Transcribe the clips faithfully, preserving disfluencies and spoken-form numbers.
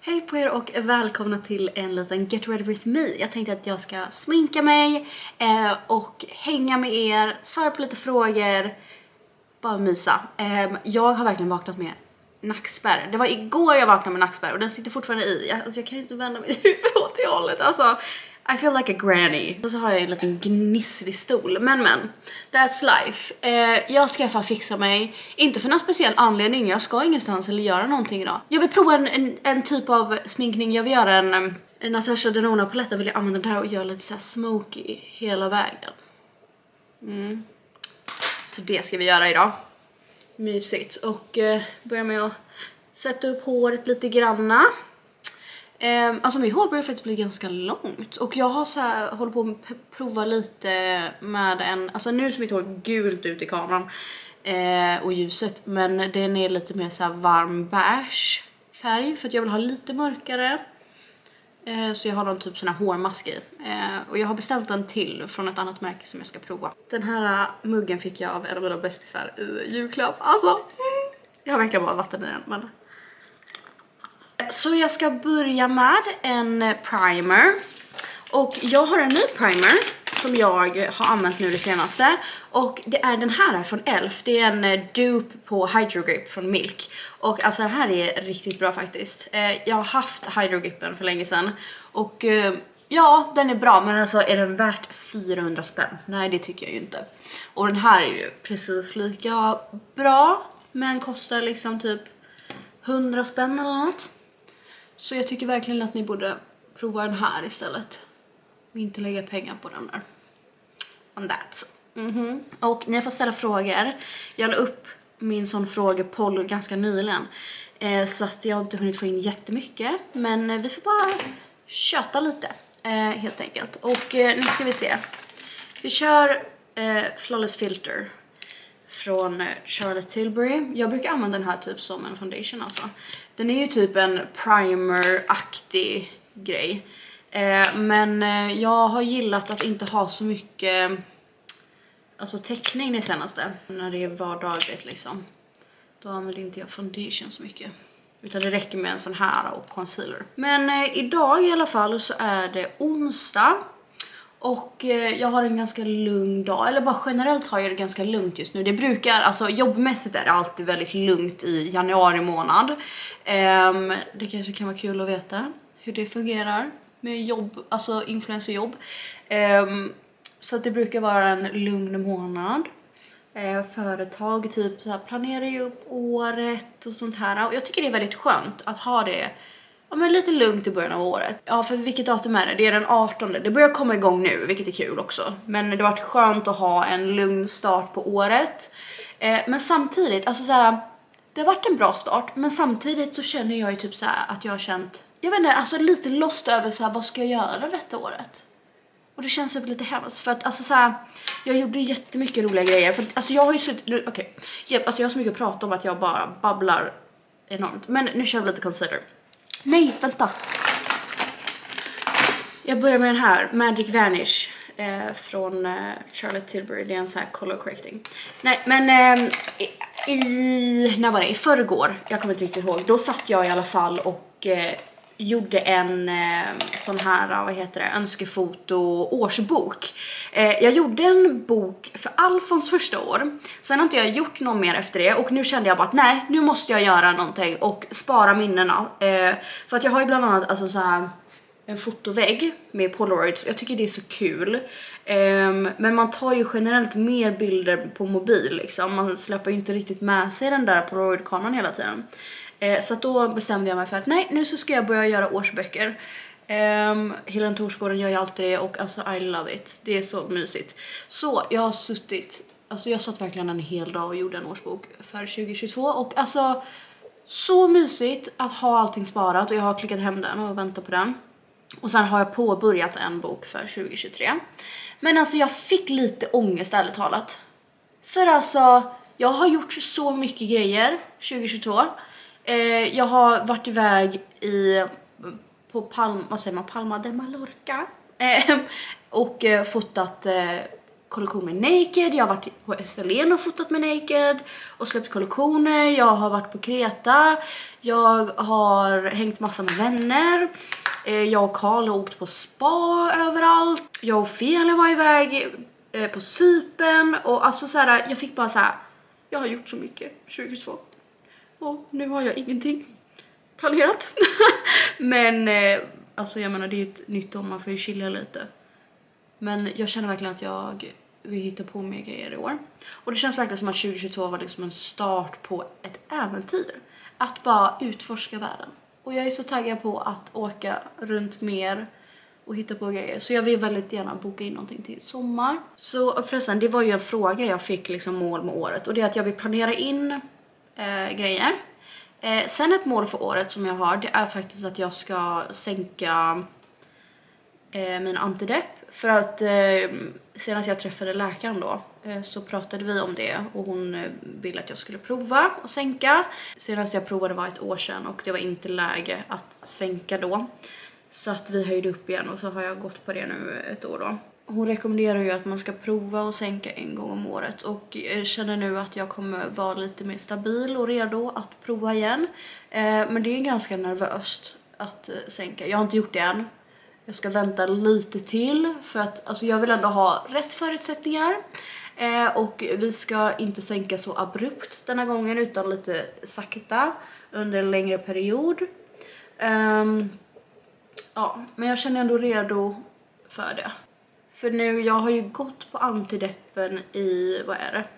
Hej på er och välkomna till en liten Get Ready With Me. Jag tänkte att jag ska sminka mig eh, och hänga med er, svara på lite frågor, bara mysa. Eh, jag har verkligen vaknat med nackspärr. Det var igår jag vaknade med nackspärr och den sitter fortfarande i. Jag, alltså jag kan inte vända mig åt det hållet. Alltså, I feel like a granny. Och så har jag en liten gnisslig stol. Men men, that's life. Eh, jag ska i alla fall fixa mig. Inte för någon speciell anledning. Jag ska ingenstans eller göra någonting idag. Jag vill prova en, en, en typ av sminkning. Jag vill göra en, en Natasha Denona palett. Vill jag använda den här och göra lite så här smoky hela vägen. Mm. Så det ska vi göra idag. Mysigt. Och eh, börja med att sätta upp håret lite granna. Um, alltså mitt hår börjar faktiskt bli ganska långt. Och jag har så här, håller på att prova lite med en. Alltså nu ser mitt hår gult ut i kameran uh, och ljuset. Men den är lite mer så här varm beige färg. För att jag vill ha lite mörkare. uh, Så jag har någon typ sån här hårmask i. uh, Och jag har beställt en till från ett annat märke som jag ska prova. Den här muggen fick jag av en av mina bästisar i julklapp. Alltså jag har verkligen bara vatten i den, men... Så jag ska börja med en primer. Och jag har en ny primer som jag har använt nu det senaste. Och det är den här från E L F. Det är en dupe på Hydro Grip från Milk. Och alltså den här är riktigt bra faktiskt. Jag har haft Hydro Gripen för länge sedan. Och ja, den är bra, men alltså är den värt fyrahundra spänn? Nej, det tycker jag ju inte. Och den här är ju precis lika bra, men kostar liksom typ hundra spänn eller något. Så jag tycker verkligen att ni borde prova den här istället. Och inte lägga pengar på den där. On that. Mm-hmm. Och ni får ställa frågor. Jag la upp min sån frågepoll ganska nyligen. Eh, så att jag har inte hunnit få in jättemycket. Men eh, vi får bara köta lite. Eh, helt enkelt. Och eh, nu ska vi se. Vi kör eh, Flawless Filter. Från eh, Charlotte Tilbury. Jag brukar använda den här typ som en foundation alltså. Den är ju typ en primer-aktig grej. Eh, men eh, jag har gillat att inte ha så mycket alltså täckning det senaste. När det är vardagligt liksom. Då använder inte jag foundation så mycket. Utan det räcker med en sån här och concealer. Men eh, idag i alla fall så är det onsdag. Och eh, jag har en ganska lugn dag. Eller bara generellt har jag det ganska lugnt just nu. Det brukar, alltså jobbmässigt är det alltid väldigt lugnt i januari månad. Um, det kanske kan vara kul att veta hur det fungerar med jobb, alltså influencerjobb. Um, så att det brukar vara en lugn månad. Uh, företag typ så här planerar ju upp året och sånt här. Och jag tycker det är väldigt skönt att ha det. Ja, men lite lugnt i början av året. Ja, för vilket datum är det? Det är den artonde. Det börjar komma igång nu, vilket är kul också. Men det har varit skönt att ha en lugn start på året. Eh, men samtidigt, alltså så här, det har varit en bra start. Men samtidigt så känner jag ju typ så här att jag har känt, jag vet inte, alltså lite lost över så här, vad ska jag göra detta året? Och det känns typ lite hemskt. För att alltså så här, jag gjorde jättemycket roliga grejer. För att, alltså jag har ju suttit, okej. Okay. Yep, alltså jag har så mycket att prata om att jag bara babblar enormt. Men nu kör vi lite concealer. Nej, vänta. Jag börjar med den här, Magic Vanish eh, från eh, Charlotte Tilbury. Det är en sån här color correcting. Nej, men eh, i, när var det? I förrgår, jag kommer inte riktigt ihåg. Då satt jag i alla fall och eh, gjorde en eh, sån här, vad heter det, önskefoto årsbok. Eh, jag gjorde en bok för Alfons första år. Sen har inte jag gjort någon mer efter det. Och nu kände jag bara att nej, nu måste jag göra någonting och spara minnena. Eh, för att jag har ju bland annat alltså så här en fotovägg med Polaroids. Jag tycker det är så kul. Um, men man tar ju generellt mer bilder på mobil liksom. Man släpper ju inte riktigt med sig den där Polaroid-kameran hela tiden. Uh, så att då bestämde jag mig för att nej, nu så ska jag börja göra årsböcker. Um, Helen Torsgården gör ju alltid det och alltså I love it. Det är så mysigt. Så jag har suttit, alltså jag satt verkligen en hel dag och gjorde en årsbok för tjugo tjugotvå. Och alltså så mysigt att ha allting sparat och jag har klickat hem den och väntar på den. Och sen har jag påbörjat en bok för tjugo tjugotre. Men alltså jag fick lite ångest ärligt talat. För alltså jag har gjort så mycket grejer tjugo tjugotvå. Eh, jag har varit iväg i på Palma, vad säger man, Palma de Mallorca. Eh, och eh, fotat eh, kollektion med Naked, jag har varit på Österlen och fotat med Naked och släppt kollektioner, jag har varit på Kreta, jag har hängt massa med vänner, jag och Karl har åkt på spa överallt, jag och Feli var iväg på Cypern och alltså så här, jag fick bara så här, jag har gjort så mycket tjugohundratjugotvå och nu har jag ingenting planerat. Men alltså jag menar, det är ju ett nytt år, man får ju chilla lite. Men jag känner verkligen att jag vill hitta på mer grejer i år. Och det känns verkligen som att tjugohundratjugotvå var liksom en start på ett äventyr. Att bara utforska världen. Och jag är så taggad på att åka runt mer och hitta på grejer. Så jag vill väldigt gärna boka in någonting till sommar. Så förresten, det var ju en fråga jag fick liksom mål med året. Och det är att jag vill planera in eh, grejer. Eh, sen ett mål för året som jag har, det är faktiskt att jag ska sänka eh, min antidepp. För att eh, senast jag träffade läkaren då eh, så pratade vi om det och hon eh, ville att jag skulle prova att sänka. Senast jag provade var ett år sedan och det var inte läge att sänka då. Så att vi höjde upp igen och så har jag gått på det nu ett år då. Hon rekommenderar ju att man ska prova att sänka en gång om året. Och jag känner nu att jag kommer vara lite mer stabil och redo att prova igen. Eh, men det är ganska nervöst att eh, sänka. Jag har inte gjort det än. Jag ska vänta lite till för att alltså, jag vill ändå ha rätt förutsättningar. Eh, och vi ska inte sänka så abrupt denna gången utan lite sakta under en längre period. Um, ja, men jag känner ändå redo för det. För nu, jag har ju gått på antideppen i, vad är det?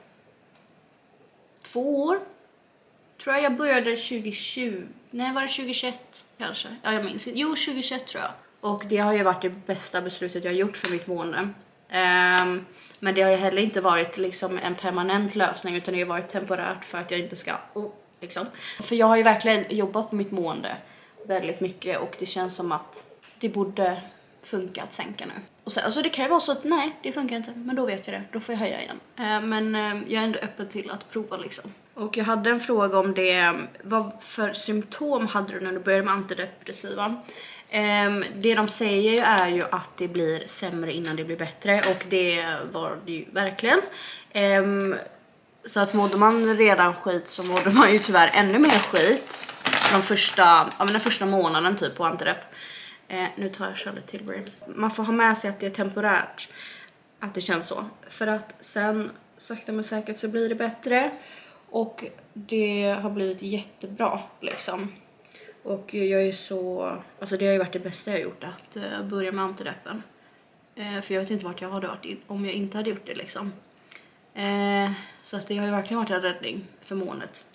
Två år. Tror jag jag började tjugohundratjugo. Nej, var det tjugohundratjugoett kanske? Ja, jag minns inte. Jo, tjugohundratjugoett tror jag. Och det har ju varit det bästa beslutet jag har gjort för mitt mående. Um, men det har ju heller inte varit liksom en permanent lösning utan det har varit temporärt för att jag inte ska uh, liksom. För jag har ju verkligen jobbat på mitt mående väldigt mycket och det känns som att det borde funka att sänka nu. Och så, alltså det kan ju vara så att nej, det funkar inte, men då vet jag det, då får jag höja igen. Uh, men uh, jag är ändå öppen till att prova liksom. Och jag hade en fråga om det, vad för symptom hade du när du började med antidepressiva? Um, det de säger är ju att det blir sämre innan det blir bättre och det var det ju verkligen. Um, så att mådde man redan skit så mådde man ju tyvärr ännu mer skit de första, ja, den första månaden typ på antidepp. Uh, nu tar jag Charlotte Tilbury. Man får ha med sig att det är temporärt, att det känns så. För att sen sakta men säkert så blir det bättre och det har blivit jättebra liksom. Och jag är så, alltså det har ju varit det bästa jag har gjort att uh, börja med antideppen. Uh, för jag vet inte vart jag hade varit om jag inte hade gjort det liksom. Uh, så att det har ju verkligen varit en räddning för måendet.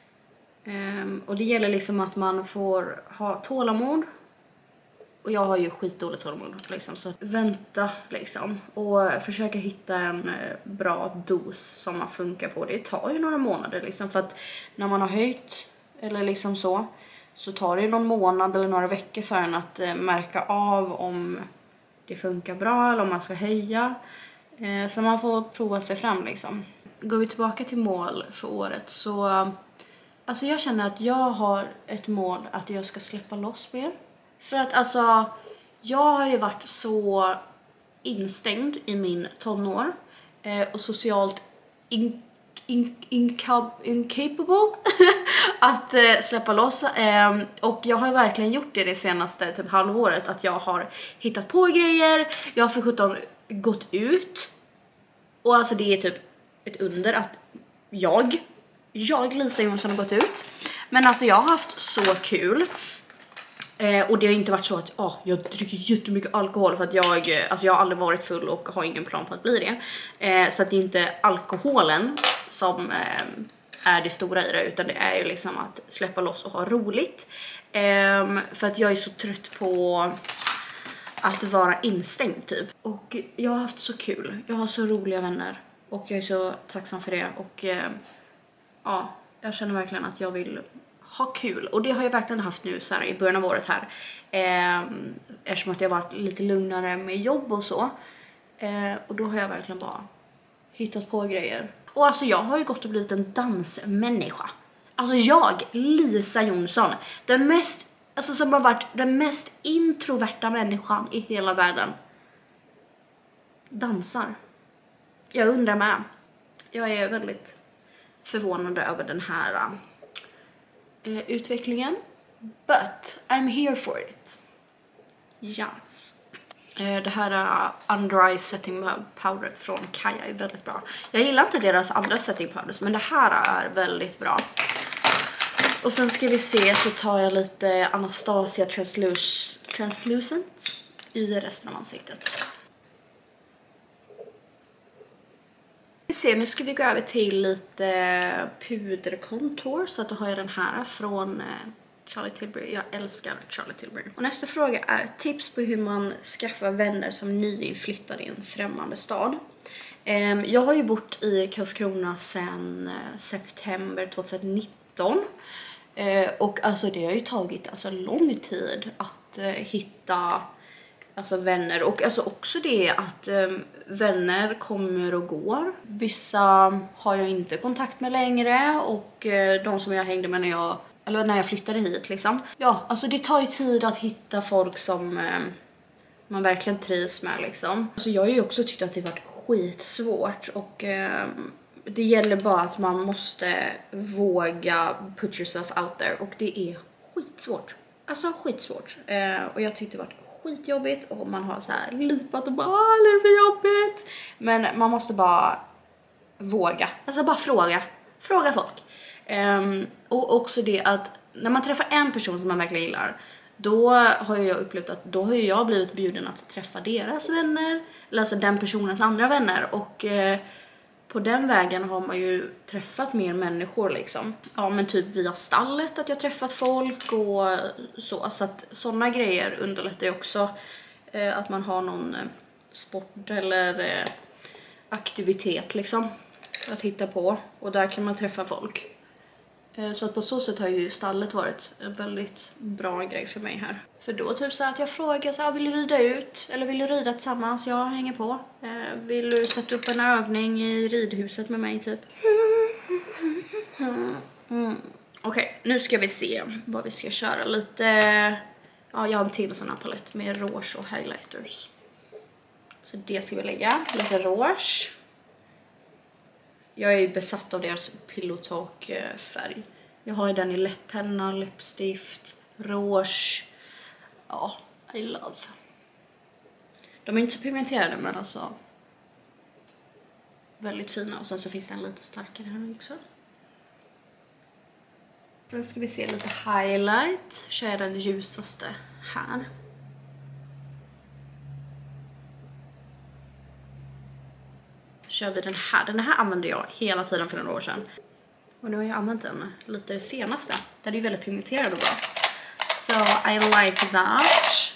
Um, och det gäller liksom att man får ha tålamod. Och jag har ju skitdåligt tålamod liksom. Så att vänta liksom. Och försöka hitta en uh, bra dos som man funkar på. Det tar ju några månader liksom. För att när man har höjt eller liksom så. Så tar det någon månad eller några veckor för en att eh, märka av om det funkar bra eller om man ska höja. Eh, så man får prova sig fram liksom. Går vi tillbaka till mål för året så... Alltså jag känner att jag har ett mål att jag ska släppa loss mer. För att alltså, jag har ju varit så instängd i min tonår. Eh, och socialt in In, incap incapable att eh, släppa loss eh, och jag har verkligen gjort det det senaste typ halvåret att jag har hittat på grejer, jag har för sjutton gått ut och alltså det är typ ett under att jag jag Lisa Jonsson har gått ut, men alltså jag har haft så kul. Eh, och det har inte varit så att oh, jag dricker jättemycket alkohol för att jag, alltså jag har aldrig varit full och har ingen plan på att bli det. Eh, så att det är inte alkoholen som eh, är det stora i det, utan det är ju liksom att släppa loss och ha roligt. Eh, för att jag är så trött på att vara instängd typ. Och jag har haft så kul, jag har så roliga vänner och jag är så tacksam för det. Och eh, ja, jag känner verkligen att jag vill... ha kul, och det har jag verkligen haft nu så här, i början av året här eh, eftersom att jag har varit lite lugnare med jobb och så eh, och då har jag verkligen bara hittat på grejer. Och alltså jag har ju gått och blivit en dansmänniska. Alltså jag, Lisa Jonsson, den mest, alltså som har varit den mest introverta människan i hela världen, dansar. jag undrar med. Jag är väldigt förvånad över den här uh, utvecklingen. But I'm here for it. Yes. Uh, det här uh, Under Eye Setting Powder från Kaja är väldigt bra. Jag gillar inte deras andra setting powders, men det här är väldigt bra. Och sen ska vi se, så tar jag lite Anastasia Translus Translucent i resten av ansiktet. Vi ser, nu ska vi gå över till lite puderkontor, så att då har jag den här från Charlie Tilbury. Jag älskar Charlie Tilbury. Och nästa fråga är tips på hur man skaffar vänner som nyinflyttad i en främmande stad. Jag har ju bott i Karlskrona sedan september tjugonitton. Och alltså det har ju tagit alltså lång tid att hitta alltså vänner, och alltså också det att um, vänner kommer och går. Vissa har jag inte kontakt med längre, och uh, de som jag hängde med när jag eller när jag flyttade hit liksom. Ja, alltså det tar ju tid att hitta folk som um, man verkligen trivs med liksom. Alltså jag har ju också tyckt att det varit skitsvårt, och um, det gäller bara att man måste våga put yourself out there, och det är skitsvårt. Alltså skitsvårt. Uh, och jag tyckte det var skitjobbigt, och man har så här lipat och bara det är så jobbigt. Men man måste bara våga. Alltså bara fråga. Fråga folk. Um, och också det att när man träffar en person som man verkligen gillar, då har jag upplevt att då har jag blivit bjuden att träffa deras vänner. Eller alltså den personens andra vänner. Och uh, på den vägen har man ju träffat mer människor liksom. Ja, men typ via stallet att jag träffat folk och så. Så att sådana grejer underlättar ju också eh, att man har någon eh, sport eller eh, aktivitet liksom att hitta på. Och där kan man träffa folk. Eh, så att på så sätt har ju stallet varit en väldigt bra grej för mig här. För då typ så att jag frågar så här, vill du rida ut? Eller vill du rida tillsammans? Jag hänger på. Eh, vill du sätta upp en övning i ridhuset med mig typ? Mm. Mm. Okej, okay, nu ska vi se vad vi ska köra. Lite, ja jag har en till sån här palett med rouge och highlighters. Så det ska vi lägga, lite rouge. Jag är ju besatt av deras Pillow Talk färg. Jag har ju den i läpppenna, läppstift, rouge. Ja, I love. De är inte så pigmenterade, men alltså väldigt fina. Och sen så finns det en lite starkare här också. Sen ska vi se lite highlight. Kör jag den ljusaste här. Kör vi den här. Den här använde jag hela tiden för några år sedan. Och nu har jag använt den lite det senaste. Den är ju väldigt pigmenterad och bra. So I like that.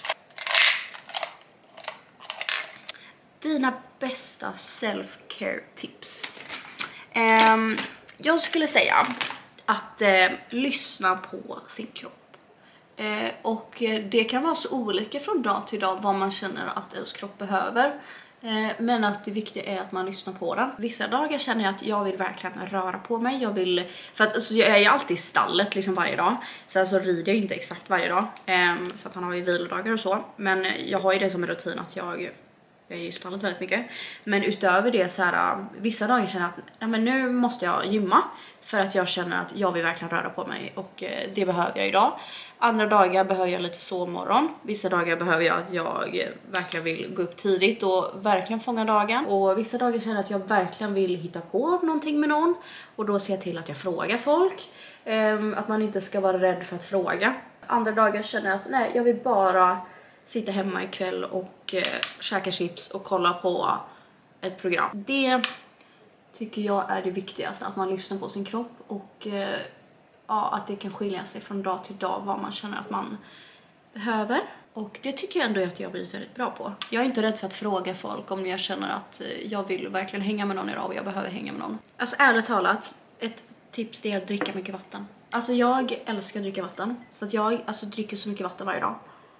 Dina bästa self-care tips. Um, jag skulle säga att uh, lyssna på sin kropp. Uh, och det kan vara så olika från dag till dag vad man känner att ens kropp behöver. Men att det viktiga är att man lyssnar på den. Vissa dagar känner jag att jag vill verkligen röra på mig. Jag vill, för att alltså, jag är ju alltid i stallet liksom varje dag. Sen så rider jag inte exakt varje dag. Um, för att han har ju vilodagar och så. Men jag har ju det som en rutin att jag, jag är i stallet väldigt mycket. Men utöver det så här, vissa dagar känner jag att nej, men nu måste jag gymma. För att jag känner att jag vill verkligen röra på mig. Och uh, det behöver jag idag. Andra dagar behöver jag lite sovmorgon. Vissa dagar behöver jag att jag verkligen vill gå upp tidigt och verkligen fånga dagen. Och vissa dagar känner jag att jag verkligen vill hitta på någonting med någon. Och då ser jag till att jag frågar folk. Um, att man inte ska vara rädd för att fråga. Andra dagar känner jag att nej, jag vill bara sitta hemma ikväll och uh, käka chips och kolla på ett program. Det tycker jag är det viktigaste. Att man lyssnar på sin kropp och... Uh, Ja, att det kan skilja sig från dag till dag vad man känner att man behöver. Och det tycker jag ändå att jag blir väldigt bra på. Jag är inte rädd för att fråga folk om jag känner att jag vill verkligen hänga med någon idag och jag behöver hänga med någon. Alltså ärligt talat, ett tips är att dricka mycket vatten. Alltså jag älskar att dricka vatten. Så att jag alltså, dricker så mycket vatten varje dag.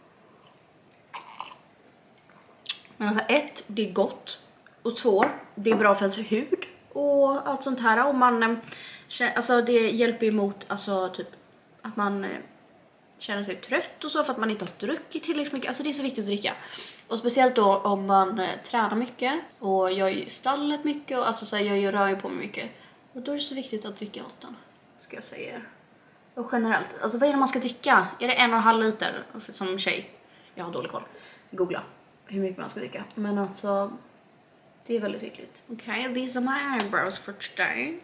Men alltså ett, det är gott. Och två, det är bra för ens hud och allt sånt här. Och man... Alltså det hjälper emot alltså typ att man känner sig trött och så för att man inte har druckit tillräckligt mycket. Alltså det är så viktigt att dricka. Och speciellt då om man eh, tränar mycket och gör ju stallet mycket och alltså så här, jag gör rör ju på mig mycket. Och då är det så viktigt att dricka vatten, ska jag säga er. Och generellt, alltså vad är det man ska dricka? Är det en och en halv liter som tjej? Jag har dålig koll. Googla hur mycket man ska dricka. Men alltså, det är väldigt viktigt. Okay, these are my eyebrows for today.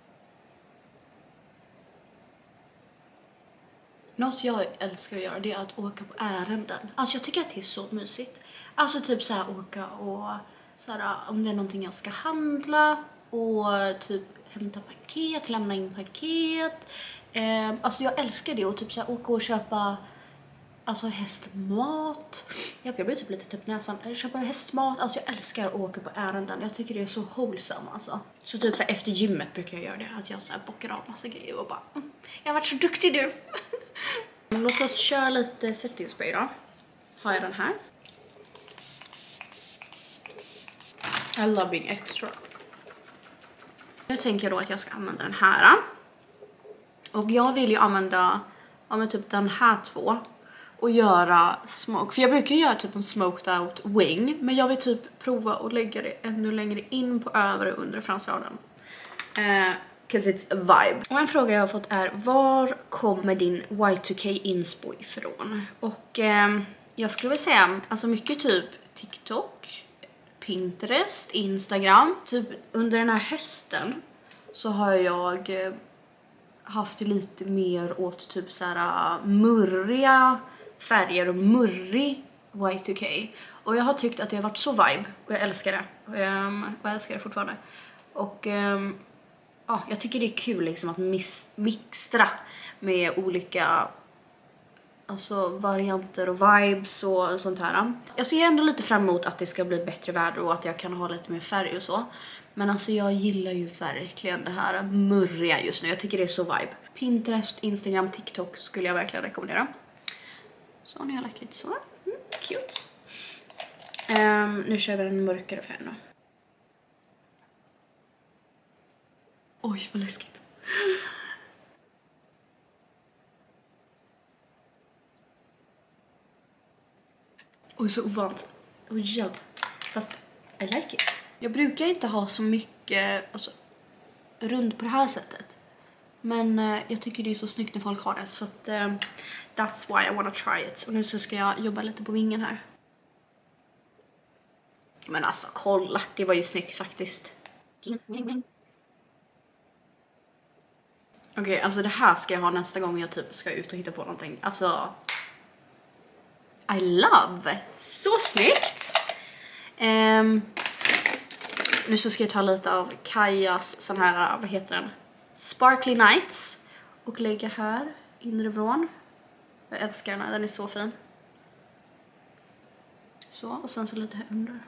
Något jag älskar att göra, det är att åka på ärenden. Alltså jag tycker att det är så mysigt. Alltså typ så här åka och så här, om det är någonting jag ska handla och typ hämta paket, lämna in paket. Eh, alltså jag älskar det och typ så här åka och köpa alltså hästmat. Jag blir typ lite typ näsan. Köpa hästmat. Alltså jag älskar att åka på ärenden. Jag tycker det är så wholesome alltså. Så typ så här, efter gymmet brukar jag göra det. Att jag så här bockar av massa grejer och bara mm, jag har varit så duktig nu. Låt oss köra lite setting spray då. Har jag den här. I love being extra. Nu tänker jag då att jag ska använda den här. Och jag vill ju använda ja, men typ den här två. Och göra smoke. För jag brukar göra typ en smoked out wing. Men jag vill typ prova att lägga det ännu längre in på övre och undre fransraden. Eh, Cause it's a vibe. Och en fråga jag har fått är: var kommer din Y two K inspo ifrån? Och eh, jag skulle vilja säga alltså mycket typ TikTok, Pinterest, Instagram. Typ under den här hösten så har jag eh, haft lite mer åt typ så här murriga färger och murrig Y two K. Och jag har tyckt att det har varit så vibe. Och jag älskar det. Um, och jag älskar det fortfarande. Och um, ja, jag tycker det är kul liksom att mis mixtra med olika alltså varianter och vibes och sånt här. Jag ser ändå lite fram emot att det ska bli bättre väder och att jag kan ha lite mer färg och så. Men alltså jag gillar ju verkligen det här murriga just nu. Jag tycker det är så vibe. Pinterest, Instagram, TikTok skulle jag verkligen rekommendera. Så nu har jag lagt lite så. Mm, cute. Um, nu kör vi den mörkare färgen då. Oj, vad läskigt. Oj, så ovant. Oj, hjälp. Fast I like it. Jag brukar inte ha så mycket alltså, runt på det här sättet. Men uh, jag tycker det är så snyggt när folk har det. Så att uh, that's why I wanna try it. Och nu så ska jag jobba lite på vingen här. Men alltså, kolla. Det var ju snyggt faktiskt. Okej, okay, alltså det här ska jag ha nästa gång jag typ ska ut och hitta på någonting. Alltså, I love. Så snyggt. Um, nu så ska jag ta lite av Kajas sån här, vad heter den? Sparkly Nights. Och lägga här, inre vrån. Jag älskar den här, den är så fin. Så, och sen så lite här under.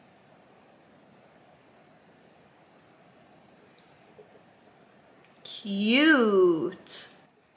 Cute.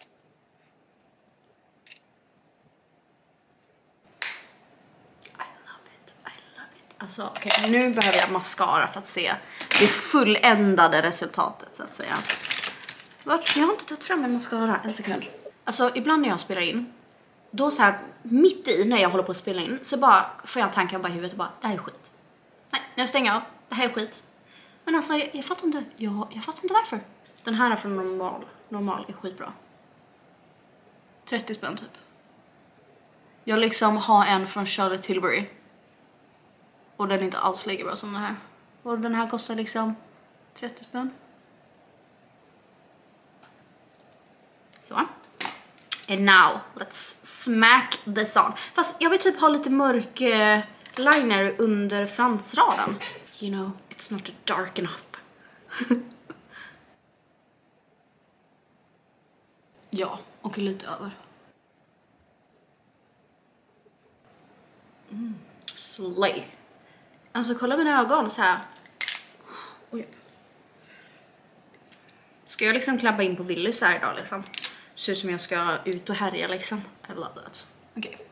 Alltså okej, okay, nu behöver jag mascara för att se det fulländade resultatet så att säga. Vart? Jag har inte tagit fram en mascara, en sekund. Alltså ibland när jag spelar in, då så här mitt i när jag håller på att spela in så bara får jag tankar bara i huvudet och bara, det här är skit. Nej, när jag stänger av, det här är skit. Men alltså jag, jag fattar inte, jag, jag fattar inte varför. Den här är från normal, normal är skitbra. trettio spänn typ. Jag liksom har en från Charlotte Tilbury. Och den är inte alls lika bra som den här. Och den här kostar liksom trettio spänn. Så. And now, let's smack this on. Fast jag vill typ ha lite mörk eh, liner under fransraden. You know, it's not dark enough. Ja, och lite över. Mm, slay. Alltså kolla mina ögon så här. Oj. Ska jag liksom klappa in på Willys här idag liksom? Ser ut som jag ska ut och härja liksom. I love that. Okej. Okay.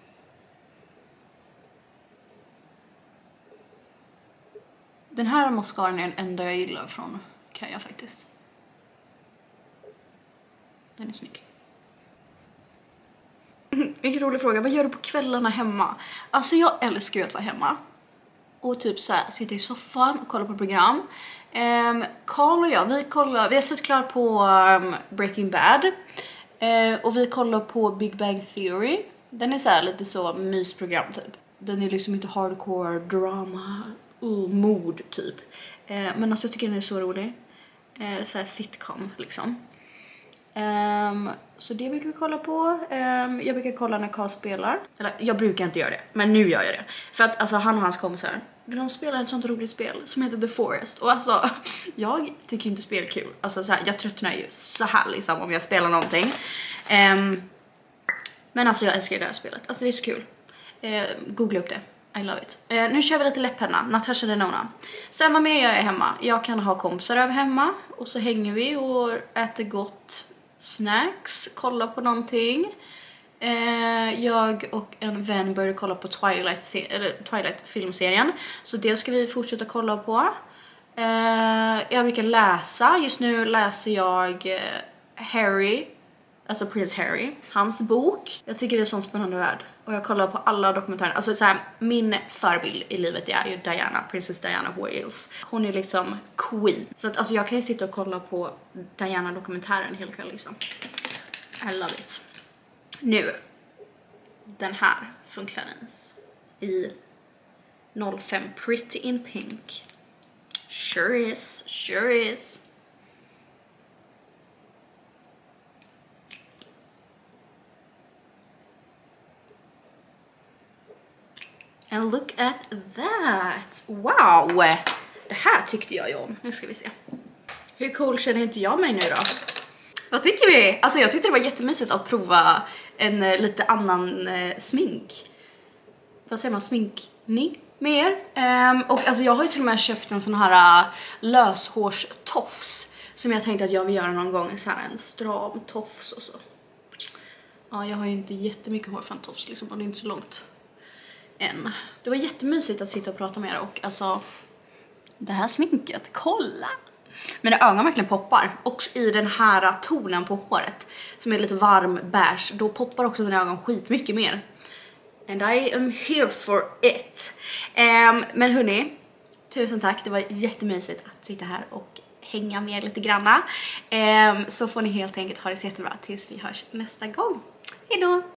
Den här mascaran är den enda jag gillar från Kaja faktiskt. Den är snygg. Vilken rolig fråga. Vad gör du på kvällarna hemma? Alltså jag älskar ju att vara hemma. Och typ så här, sitta i soffan och kolla på program. Um, Carl och jag, vi kollar, vi har sett klart på um, Breaking Bad. Uh, och vi kollar på Big Bang Theory. Den är så här lite så mysprogram typ. Den är liksom inte hardcore drama och mord typ. Uh, men alltså jag tycker den är så rolig. Uh, så här sitcom liksom. Um, så det brukar vi kolla på. um, Jag brukar kolla när Carl spelar. Eller jag brukar inte göra det, men nu gör jag det. För att alltså, han och hans kompisar, de spelar ett sånt roligt spel som heter The Forest. Och alltså, jag tycker inte spel är kul. Alltså så här, jag tröttnar ju så här liksom om jag spelar någonting. um, Men alltså jag älskar det här spelet. Alltså det är så kul. uh, Googla upp det, I love it. uh, Nu kör vi lite läpppenna, Natasha Denona. Sen vad mer jag är hemma. Jag kan ha kompisar över hemma. Och så hänger vi och äter gott snacks, kolla på någonting. eh, Jag och en vän började kolla på Twilight, eller Twilight filmserien. Så det ska vi fortsätta kolla på. eh, Jag brukar läsa. Just nu läser jag eh, Harry, alltså Prince Harry, hans bok. Jag tycker det är sån spännande värld. Och jag kollar på alla dokumentärer. Alltså så här, min förebild i livet är ju Diana, Princess Diana Wales. Hon är liksom queen. Så att alltså jag kan ju sitta och kolla på Diana-dokumentären hela kvällen liksom. I love it. Nu, den här från Clarins i noll fem Pretty in Pink. Sure is, sure is. And look at that. Wow. Det här tyckte jag ju om. Nu ska vi se. Hur cool känner inte jag mig nu då? Vad tycker vi? Alltså jag tyckte det var jättemysigt att prova en uh, lite annan uh, smink. Vad säger man? Sminkning mer. Um, och alltså jag har ju till och med köpt en sån här uh, löshårstofs. Som jag tänkte att jag vill göra någon gång. Så här en stram tofs och så. Ja, jag har ju inte jättemycket hår för en tofs liksom. Och det är inte så långt. Än. Det var jättemysigt att sitta och prata med er. Och alltså, det här sminket, kolla! Mina ögon verkligen poppar. Och i den här tonen på håret, som är lite varm beige, då poppar också mina ögon skit mycket mer. And I am here for it. um, Men hörni, tusen tack. Det var jättemysigt att sitta här och hänga med lite granna. um, Så får ni helt enkelt ha det så jättebra tills vi hörs nästa gång. Hejdå!